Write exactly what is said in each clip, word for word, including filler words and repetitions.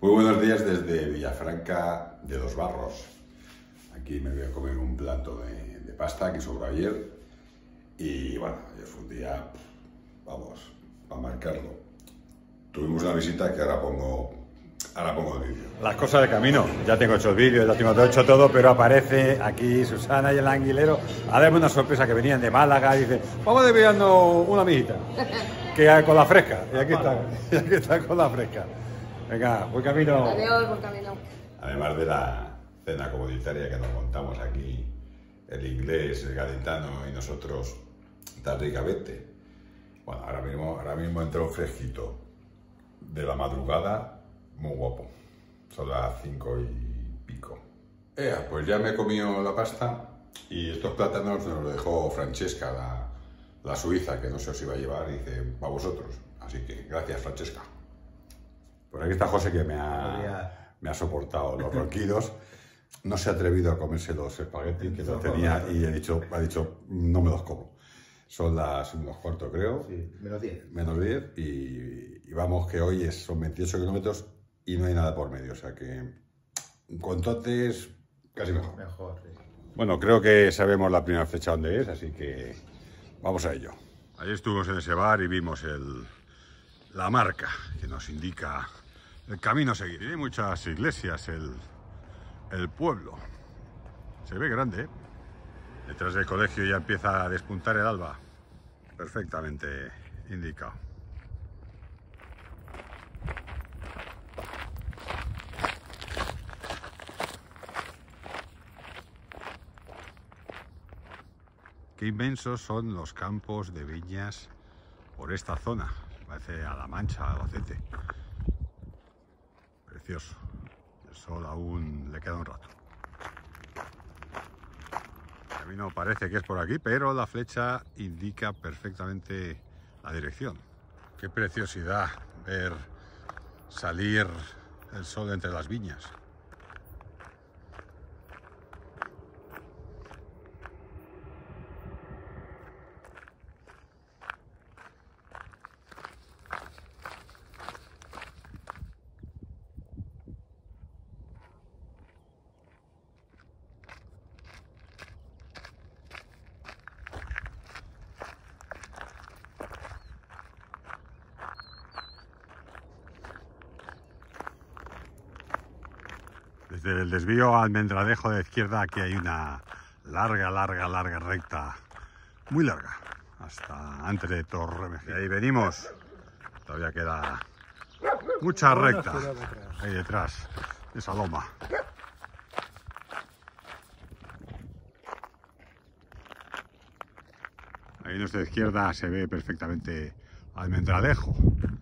Muy buenos días desde Villafranca de los Barros. Aquí me voy a comer un plato de, de pasta que sobró ayer. Y bueno, ayer fue un día, vamos, para marcarlo. Tuvimos una visita que ahora pongo, ahora pongo el vídeo. Las cosas de camino. Ya tengo hecho el vídeo, ya tengo todo hecho todo, pero aparece aquí Susana y el anguilero a darme una sorpresa que venían de Málaga y dice, vamos desviando una amiguita. Que con la fresca. Y aquí está, y aquí está con la fresca. Venga, buen camino. Adiós, buen camino. Además de la cena comunitaria que nos montamos aquí, el inglés, el gaditano y nosotros tan ricamente. Bueno, ahora mismo, ahora mismo entró fresquito de la madrugada, muy guapo. Son las cinco y pico. Eh, pues ya me he comido la pasta y estos plátanos nos los dejó Francesca, la, la suiza, que no sé si iba a llevar, y dice, para vosotros. Así que gracias, Francesca. Por aquí está José, que me ha, me ha soportado los ronquidos. No se ha atrevido a comerse los espaguetis que los tenía y he dicho, ha dicho, no me los como. Son las unos cuartos, creo. Sí, menos diez. Menos diez y, y vamos que hoy es, son veintiocho kilómetros y no hay nada por medio. O sea que con totes casi mejor. Mejor, sí. Bueno, creo que sabemos la primera fecha dónde es, así que vamos a ello. Ayer estuvimos en ese bar y vimos el, la marca que nos indica el camino a seguir. Hay muchas iglesias, el, el pueblo. Se ve grande, ¿eh? Detrás del colegio ya empieza a despuntar el alba. Perfectamente indicado. Qué inmensos son los campos de viñas por esta zona. Parece a La Mancha, a Albacete. Precioso. El sol aún le queda un rato. El camino parece que es por aquí, pero la flecha indica perfectamente la dirección. Qué preciosidad ver salir el sol entre las viñas. Desde el desvío al Almendralejo de izquierda aquí hay una larga, larga, larga recta, muy larga, hasta antes de Torremejía. Y ahí venimos, todavía queda mucha recta ahí detrás, esa loma. Ahí a nuestra izquierda se ve perfectamente Almendralejo.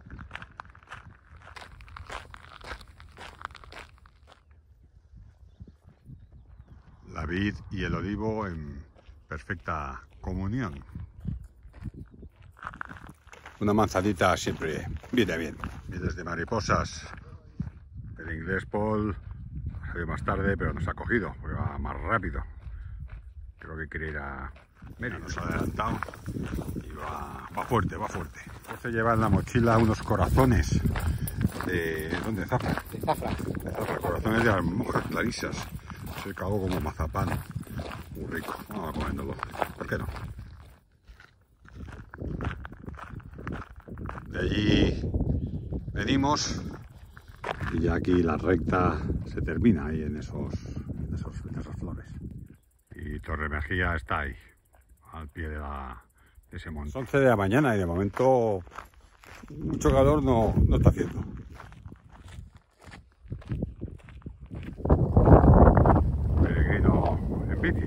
La vid y el olivo en perfecta comunión. Una manzanita siempre viene bien. Miles de mariposas. El inglés Paul salió más tarde, pero nos ha cogido, porque va más rápido. Creo que quiere ir a Mérida. Nos ha adelantado y va, va fuerte, va fuerte. Se lleva en la mochila unos corazones de... ¿Dónde? Zafra. De zafra. De zafra, corazones de almojas clarisas. Se cagó como mazapán, muy rico, vamos a comiéndolo, ¿por qué no? De allí venimos y ya aquí la recta se termina ahí en esos, en esos, en esas flores. Y Torremejía está ahí, al pie de, la, de ese monte. Son once de la mañana y de momento mucho calor no, no está haciendo. Bici.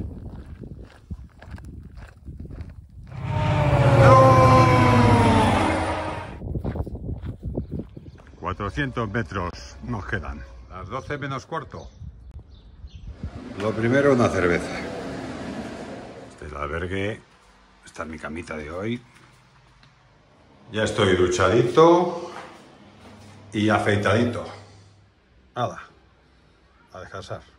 cuatrocientos metros nos quedan. Las doce menos cuarto. Lo primero, una cerveza. Este es el albergue. Esta es mi camita de hoy. Ya estoy duchadito y afeitadito. Nada, a descansar.